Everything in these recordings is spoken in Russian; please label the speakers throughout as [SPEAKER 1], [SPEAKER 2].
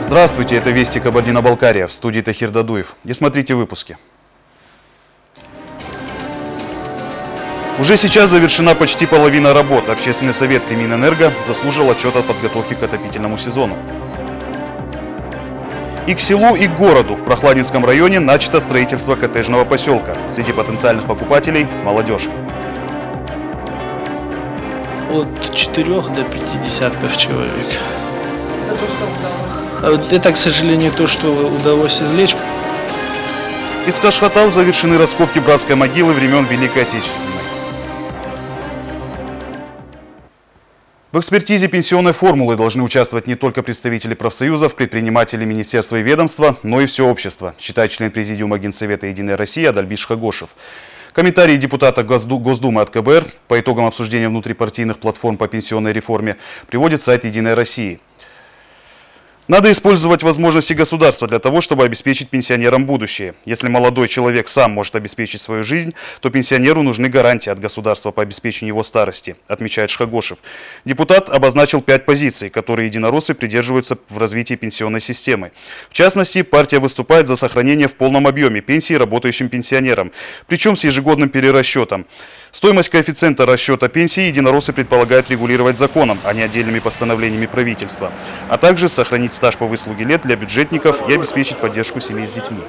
[SPEAKER 1] Здравствуйте, это Вести Кабардино-Балкария, в студии Тахир Дадуев. И смотрите выпуски. Уже сейчас завершена почти половина работ. Общественный совет при Минэнерго заслужил отчет о подготовке к отопительному сезону. И к селу, и к городу в Прохладинском районе начато строительство коттеджного поселка. Среди потенциальных покупателей – молодежь.
[SPEAKER 2] От 4 до 50 человек.
[SPEAKER 3] Это то, что удалось?
[SPEAKER 2] Это, к сожалению, то, что удалось извлечь.
[SPEAKER 1] Из Хашхатау завершены раскопки братской могилы времен Великой Отечественной. В экспертизе пенсионной формулы должны участвовать не только представители профсоюзов, предприниматели, министерства и ведомства, но и все общество, считает член президиума Генсовета «Единая Россия» Адальбис Шхагошев. Комментарии депутата Госдумы от КБР по итогам обсуждения внутрипартийных платформ по пенсионной реформе приводит сайт «Единой России». Надо использовать возможности государства для того, чтобы обеспечить пенсионерам будущее. Если молодой человек сам может обеспечить свою жизнь, то пенсионеру нужны гарантии от государства по обеспечению его старости, отмечает Шхагошев. Депутат обозначил 5 позиций, которые единороссы придерживаются в развитии пенсионной системы. В частности, партия выступает за сохранение в полном объеме пенсии работающим пенсионерам, причем с ежегодным перерасчетом. Стоимость коэффициента расчета пенсии единороссы предполагают регулировать законом, а не отдельными постановлениями правительства, а также сохранить стаж по выслуге лет для бюджетников и обеспечить поддержку семей с детьми.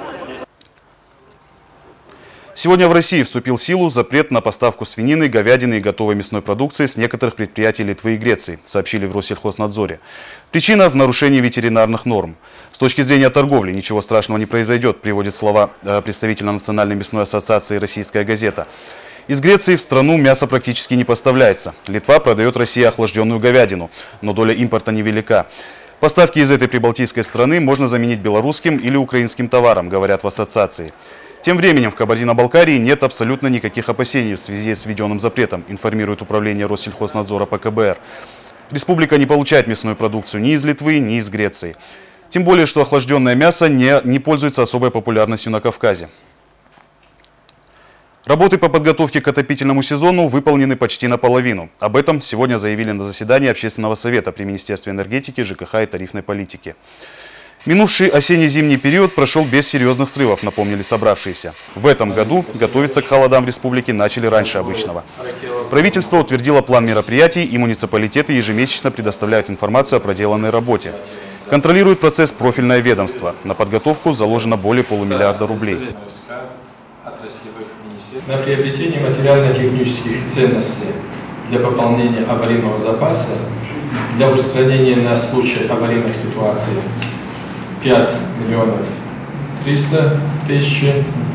[SPEAKER 1] Сегодня в России вступил в силу запрет на поставку свинины, говядины и готовой мясной продукции с некоторых предприятий Литвы и Греции, сообщили в Россельхознадзоре. Причина в нарушении ветеринарных норм. С точки зрения торговли ничего страшного не произойдет, приводит слова представителя Национальной мясной ассоциации «Российская газета». Из Греции в страну мясо практически не поставляется. Литва продает России охлажденную говядину, но доля импорта невелика. Поставки из этой прибалтийской страны можно заменить белорусским или украинским товаром, говорят в ассоциации. Тем временем в Кабардино-Балкарии нет абсолютно никаких опасений в связи с введенным запретом, информирует управление Россельхознадзора по КБР. Республика не получает мясную продукцию ни из Литвы, ни из Греции. Тем более, что охлажденное мясо не пользуется особой популярностью на Кавказе. Работы по подготовке к отопительному сезону выполнены почти наполовину. Об этом сегодня заявили на заседании Общественного совета при Министерстве энергетики, ЖКХ и тарифной политики. Минувший осенне-зимний период прошел без серьезных срывов, напомнили собравшиеся. В этом году готовиться к холодам в республике начали раньше обычного. Правительство утвердило план мероприятий, и муниципалитеты ежемесячно предоставляют информацию о проделанной работе. Контролирует процесс профильное ведомство. На подготовку заложено более полумиллиарда рублей.
[SPEAKER 4] На приобретение материально-технических ценностей для пополнения аварийного запаса, для устранения на случай аварийных ситуаций 5 миллионов 300 тысяч,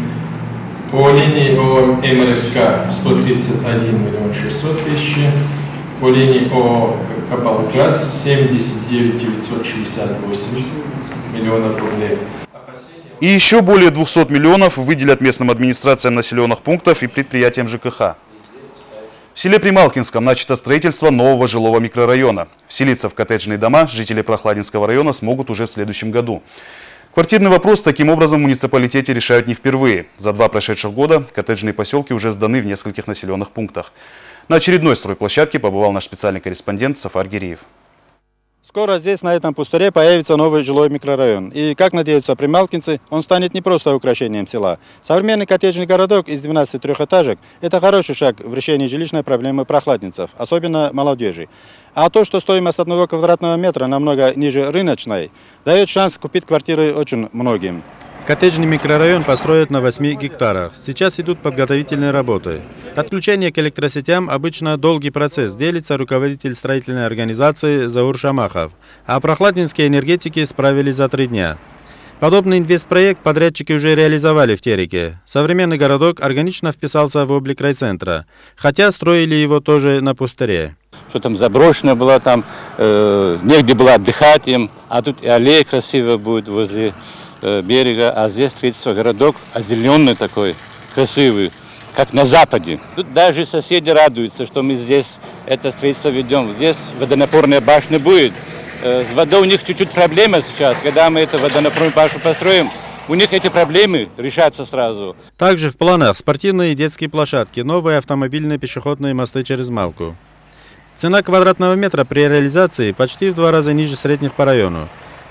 [SPEAKER 4] по линии ООО МРСК 131 миллион 600 тысяч, по линии ООО Капалгаз 79 968 миллионов рублей.
[SPEAKER 1] И еще более 200 миллионов выделят местным администрациям населенных пунктов и предприятиям ЖКХ. В селе Прималкинском начато строительство нового жилого микрорайона. Вселиться в коттеджные дома жители Прохладинского района смогут уже в следующем году. Квартирный вопрос таким образом в муниципалитете решают не впервые. За 2 прошедших года коттеджные поселки уже сданы в нескольких населенных пунктах. На очередной стройплощадке побывал наш специальный корреспондент Сафар Гириев.
[SPEAKER 5] Скоро здесь, на этом пустыре, появится новый жилой микрорайон. И, как надеются прималкинцы, он станет не просто украшением села. Современный коттеджный городок из 12 трехэтажек – это хороший шаг в решении жилищной проблемы прохладинцев, особенно молодежи. А то, что стоимость 1 квадратного метра намного ниже рыночной, дает шанс купить квартиры очень многим. Коттеджный микрорайон построят на 8 гектарах. Сейчас идут подготовительные работы. Подключение к электросетям обычно долгий процесс, делится руководитель строительной организации Заур Шамахов. А прохладинские энергетики справились за 3 дня. Подобный инвестпроект подрядчики уже реализовали в Тереке. Современный городок органично вписался в облик райцентра, хотя строили его тоже на пустыре.
[SPEAKER 6] Что там заброшено было, там негде было отдыхать им, а тут и аллея красивая будет возле берега, а здесь строится городок озелененный такой, красивый, как на Западе. Тут даже соседи радуются, что мы здесь это строительство ведем. Здесь водонапорная башня будет. С водой у них чуть-чуть проблема сейчас. Когда мы эту водонапорную башню построим, у них эти проблемы решатся сразу.
[SPEAKER 5] Также в планах спортивные и детские площадки, новые автомобильные пешеходные мосты через Малку. Цена квадратного метра при реализации почти в 2 раза ниже средних по району.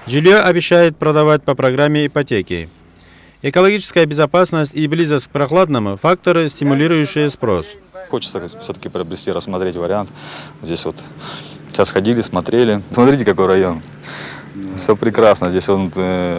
[SPEAKER 5] Жилье обещают продавать по программе ипотеки. Экологическая безопасность и близость к прохладному – факторы, стимулирующие спрос.
[SPEAKER 7] Хочется все-таки приобрести, рассмотреть вариант. Здесь вот сейчас ходили, смотрели. Смотрите, какой район. Все прекрасно. Здесь он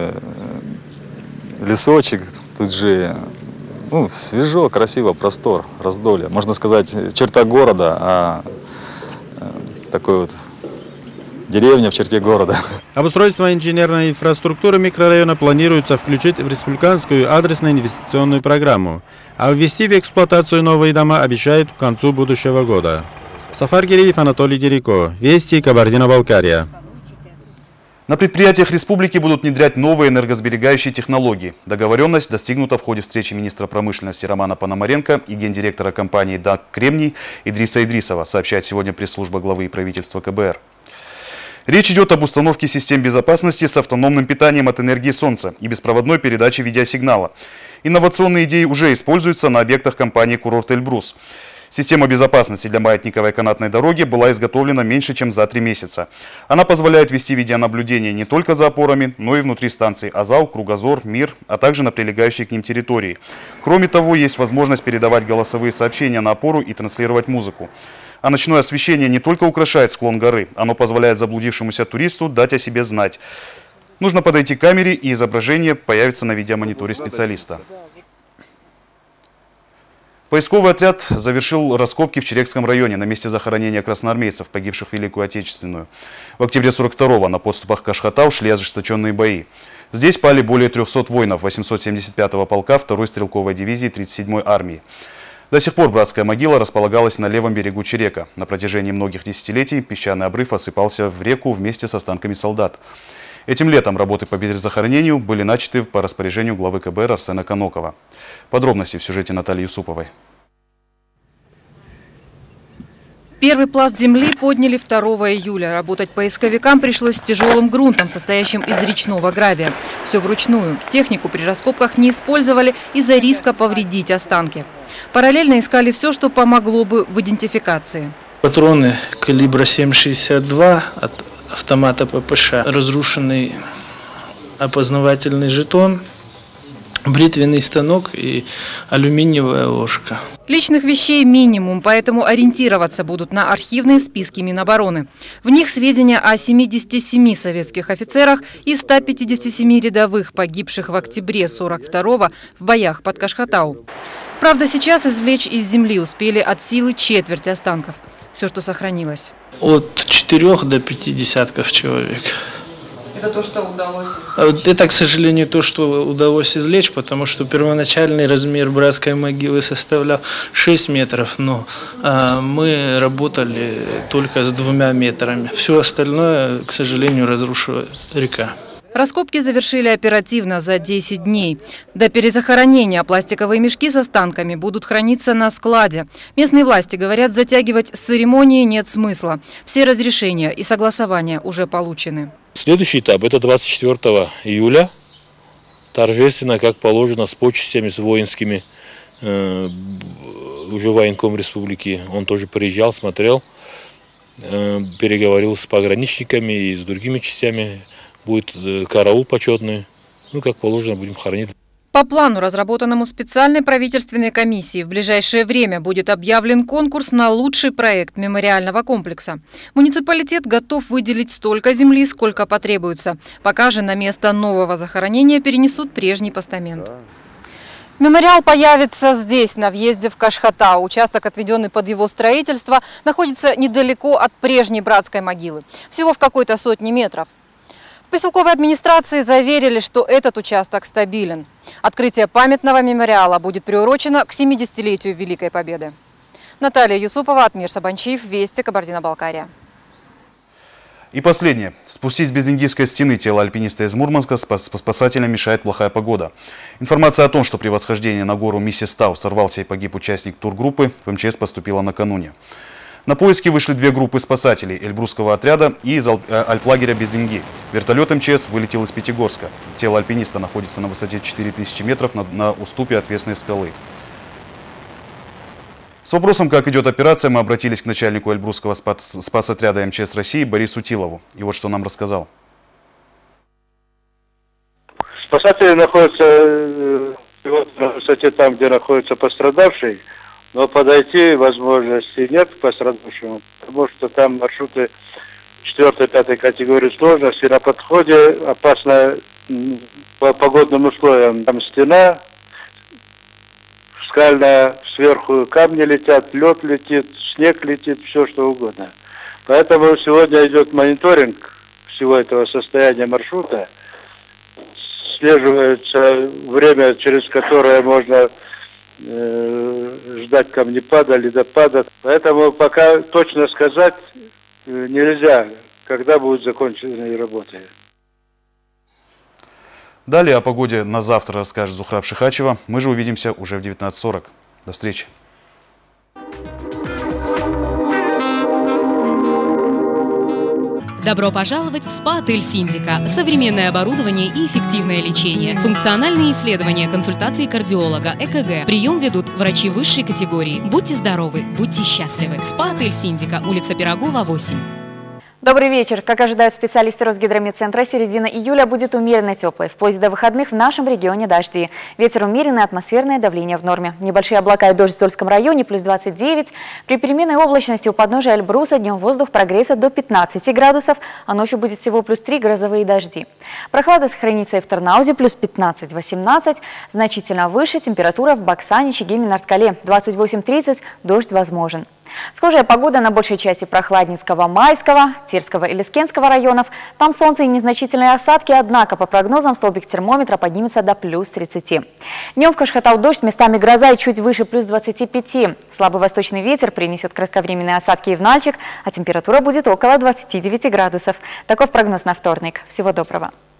[SPEAKER 7] лесочек, тут же свежо, красиво, простор, раздолье. Можно сказать, черта города, а такой вот деревня в черте города.
[SPEAKER 5] Обустройство инженерной инфраструктуры микрорайона планируется включить в республиканскую адресную инвестиционную программу, а ввести в эксплуатацию новые дома обещают к концу будущего года. Сафар Гиреев, Анатолий Дереко. Вести, Кабардино-Балкария.
[SPEAKER 1] На предприятиях республики будут внедрять новые энергосберегающие технологии. Договоренность достигнута в ходе встречи министра промышленности Романа Пономаренко и гендиректора компании «ДАК Кремний» Идриса Идрисова, сообщает сегодня пресс-служба главы правительства КБР. Речь идет об установке систем безопасности с автономным питанием от энергии солнца и беспроводной передачей видеосигнала. Инновационные идеи уже используются на объектах компании «Курорт Эльбрус». Система безопасности для маятниковой канатной дороги была изготовлена меньше, чем за 3 месяца. Она позволяет вести видеонаблюдение не только за опорами, но и внутри станций Азал, Кругозор, Мир, а также на прилегающей к ним территории. Кроме того, есть возможность передавать голосовые сообщения на опору и транслировать музыку. А ночное освещение не только украшает склон горы, оно позволяет заблудившемуся туристу дать о себе знать. Нужно подойти к камере, и изображение появится на видеомониторе специалиста. Поисковый отряд завершил раскопки в Черекском районе на месте захоронения красноармейцев, погибших в Великую Отечественную. В октябре 42-го на подступах к Кашхатау шли ожесточенные бои. Здесь пали более 300 воинов 875-го полка 2-й стрелковой дивизии 37-й армии. До сих пор братская могила располагалась на левом берегу Черека. На протяжении многих десятилетий песчаный обрыв осыпался в реку вместе с останками солдат. Этим летом работы по перезахоронению были начаты по распоряжению главы КБР Арсена Конокова. Подробности в сюжете Натальи Юсуповой.
[SPEAKER 3] Первый пласт земли подняли 2 июля. Работать поисковикам пришлось с тяжелым грунтом, состоящим из речного гравия. Все вручную. Технику при раскопках не использовали из-за риска повредить останки. Параллельно искали все, что помогло бы в идентификации.
[SPEAKER 2] Патроны калибра 7,62 от автомата ППШ, разрушенный опознавательный жетон, бритвенный станок и алюминиевая ложка.
[SPEAKER 3] Личных вещей минимум, поэтому ориентироваться будут на архивные списки Минобороны. В них сведения о 77 советских офицерах и 157 рядовых, погибших в октябре 42-го в боях под Кашхатау. Правда, сейчас извлечь из земли успели от силы четверть останков. Все, что сохранилось.
[SPEAKER 2] От 4 до 5 десятков человек.
[SPEAKER 3] Это то, что удалось?
[SPEAKER 2] Это, к сожалению, то, что удалось извлечь, потому что первоначальный размер братской могилы составлял 6 метров, но мы работали только с 2 метрами. Все остальное, к сожалению, разрушила река.
[SPEAKER 3] Раскопки завершили оперативно за 10 дней. До перезахоронения пластиковые мешки с останками будут храниться на складе. Местные власти говорят, затягивать с церемонией нет смысла. Все разрешения и согласования уже получены.
[SPEAKER 8] Следующий этап – это 24 июля. Торжественно, как положено, с почестями, с воинскими. Уже военком республики, он тоже приезжал, смотрел, переговорил с пограничниками и с другими частями. Будет караул почетный. Как положено, будем хоронить.
[SPEAKER 3] По плану, разработанному специальной правительственной комиссией, в ближайшее время будет объявлен конкурс на лучший проект мемориального комплекса. Муниципалитет готов выделить столько земли, сколько потребуется. Пока же на место нового захоронения перенесут прежний постамент. Мемориал появится здесь, на въезде в Кашхатау. Участок, отведенный под его строительство, находится недалеко от прежней братской могилы. Всего в какой-то 100 метров. В поселковой администрации заверили, что этот участок стабилен. Открытие памятного мемориала будет приурочено к 70-летию Великой Победы. Наталья Юсупова, Атмир Сабанчиев, Вести, Кабардино-Балкария.
[SPEAKER 1] И последнее. Спустить с Безингийской стены тело альпиниста из Мурманска спасателям мешает плохая погода. Информация о том, что при восхождении на гору Миссис-Тау сорвался и погиб участник тургруппы, в МЧС поступила накануне. На поиски вышли 2 группы спасателей Эльбрусского отряда и из альплагеря Безинги. Вертолет МЧС вылетел из Пятигорска. Тело альпиниста находится на высоте 4000 метров на уступе отвесной скалы. С вопросом, как идет операция, мы обратились к начальнику Эльбрусского спасотряда МЧС России Борису Тилову. И вот что нам рассказал.
[SPEAKER 9] Спасатели находятся на высоте там, где находится пострадавший, но подойти возможности нет к пострадавшему, потому что там маршруты 4-5 категории сложности. На подходе опасно по погодным условиям. Там стена скальная, сверху камни летят, лед летит, снег летит, все что угодно. Поэтому сегодня идет мониторинг всего этого состояния маршрута. Слеживается время, через которое можно ждать камнепада, ледопада. Поэтому пока точно сказать нельзя, когда будут закончены работы.
[SPEAKER 1] Далее о погоде на завтра расскажет Зухра Шихачева. Мы же увидимся уже в 19:40. До встречи.
[SPEAKER 10] Добро пожаловать в СПА-отель Синдика. Современное оборудование и эффективное лечение. Функциональные исследования, консультации кардиолога, ЭКГ. Прием ведут врачи высшей категории. Будьте здоровы, будьте счастливы. СПА-отель Синдика, улица Пирогова, 8.
[SPEAKER 11] Добрый вечер. Как ожидают специалисты Росгидромедцентра, середина июля будет умеренно теплой. Вплоть до выходных в нашем регионе дожди. Ветер умеренный, атмосферное давление в норме. Небольшие облака и дождь в Сольском районе, плюс 29. При переменной облачности у подножия Эльбруса днем воздух прогреется до 15 градусов, а ночью будет всего плюс 3 грозовые дожди. Прохлада сохранится и в Тарнаузе, плюс 15-18. Значительно выше температура в Баксане, Чегеме, Нарткале. 28-30, дождь возможен. Схожая погода на большей части Прохладницкого, Майского, Терского и Лискенского районов. Там солнце и незначительные осадки, однако по прогнозам столбик термометра поднимется до плюс 30. Днем в Кашхатау дождь, местами гроза и чуть выше плюс 25. Слабый восточный ветер принесет кратковременные осадки и в Нальчик, а температура будет около 29 градусов. Таков прогноз на вторник. Всего доброго.